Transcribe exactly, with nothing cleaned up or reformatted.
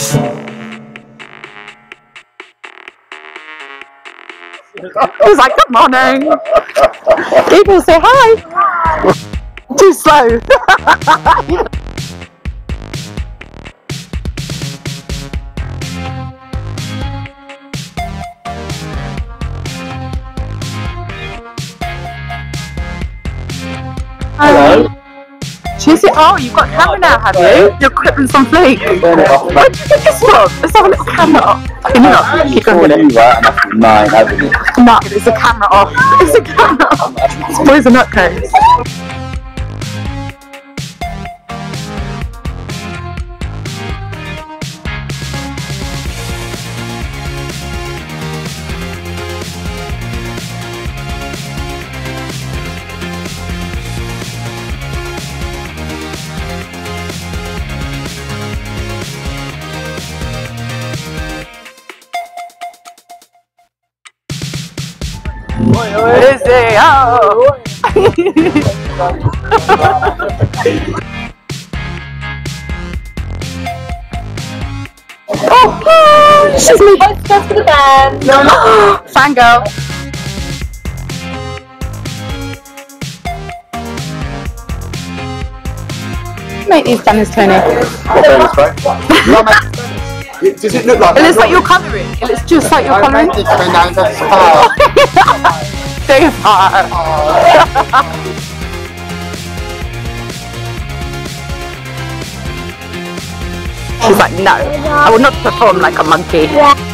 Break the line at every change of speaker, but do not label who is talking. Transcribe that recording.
He was like, good morning. People say hi. Too slow.
Hello.
Tracy, oh, you've got a camera now, have you? Your equipment's on fleek. Where did you get this from? Let's have a little camera off. Can you not? Keep going.
Nine, haven't you?
No, it's a camera off. It's a camera off. It's boys and nutcase. Is it? Oh. Oh, she's me. Let's go for the band. No, no. Fangirl. Make these banners, Tony.
Does it look like?
It looks like you're colouring. It looks just like you're colouring. Too far. She's like, no, I will not perform like a monkey.